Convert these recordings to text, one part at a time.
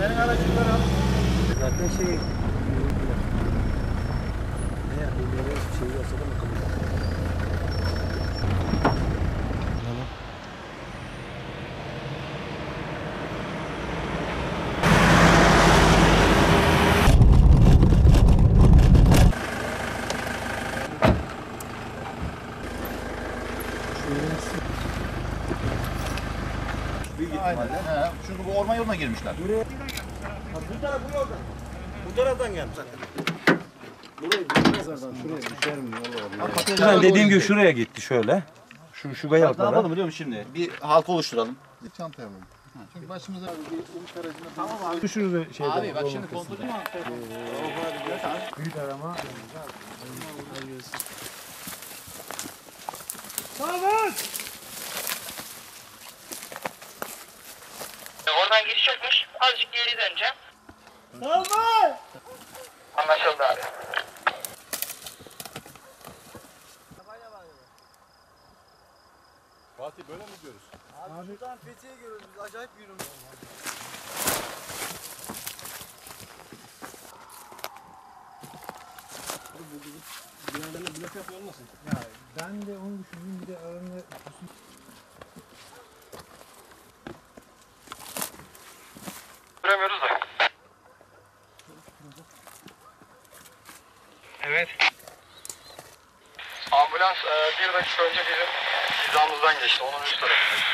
Senin aracından al. Zaten şey... Ne yapayım? Bir şey olsa da bakalım. Büyük ihtimalle. He, çünkü bu orman yoluna girmişler. Buraya... Bu taraf bu yoldan. Bu taraftan gelmiş zaten. Şuraya düşer mi? Ben dediğim gibi şuraya gitti şöyle. Şu Ne kayalıklara. yapalım biliyor musun şimdi? Bir halka oluşturalım. Bir çanta yapalım. Çünkü başımıza bir umut aracına... Tamam abi. Düşürüz şeyden. Abi bak şimdi kontrolü mü? Büyük arama. Oradan giriş yokmuş. Azıcık geri döneceğim. Salman! Anlaşıldı abi. Fatih böyle mi diyoruz? Abi şuradan Fethiye'ye geliyoruz. Biz acayip yürüyoruz. Bir yerlerine blok yapıyor olmasın? Ya ben de onu düşündüm. Bir de aranda... Göremiyoruz da. Evet. Ambulans bir dakika önce bizim hizamızdan geçti. Onun üst tarafında.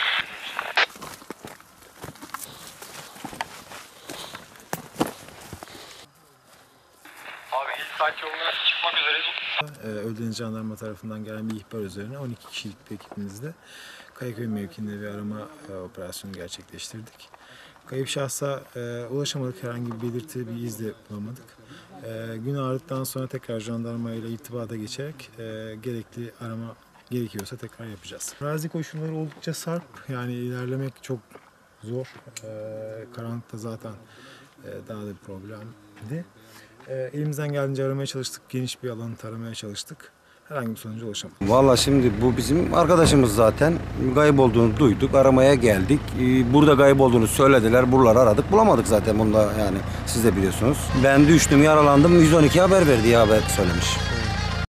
Abi İlsat yoluna çıkmak üzereyiz. Ölüdeniz Jandarma tarafından gelen bir ihbar üzerine 12 kişilik bir ekibimizle Kayaköy mevkiinde bir arama operasyonu gerçekleştirdik. Kayıp şahsa ulaşamadık, herhangi bir belirti, bir iz de bulamadık. Gün ağardıktan sonra tekrar jandarma ile irtibata geçerek gerekli arama gerekiyorsa tekrar yapacağız. Arazi koşulları oldukça sarp, yani ilerlemek çok zor. Karanlıkta zaten daha da bir problemdi. Elimizden geldiğince aramaya çalıştık, geniş bir alanı taramaya çalıştık. Herhangi bir sonuca ulaşamadık. Valla şimdi bu bizim arkadaşımız zaten. Kayıp olduğunu duyduk, aramaya geldik. Burada kayıp olduğunu söylediler, buraları aradık, bulamadık zaten bunda, yani siz de biliyorsunuz. Ben düştüm, yaralandım, 112 haber verdi, haber söylemiş.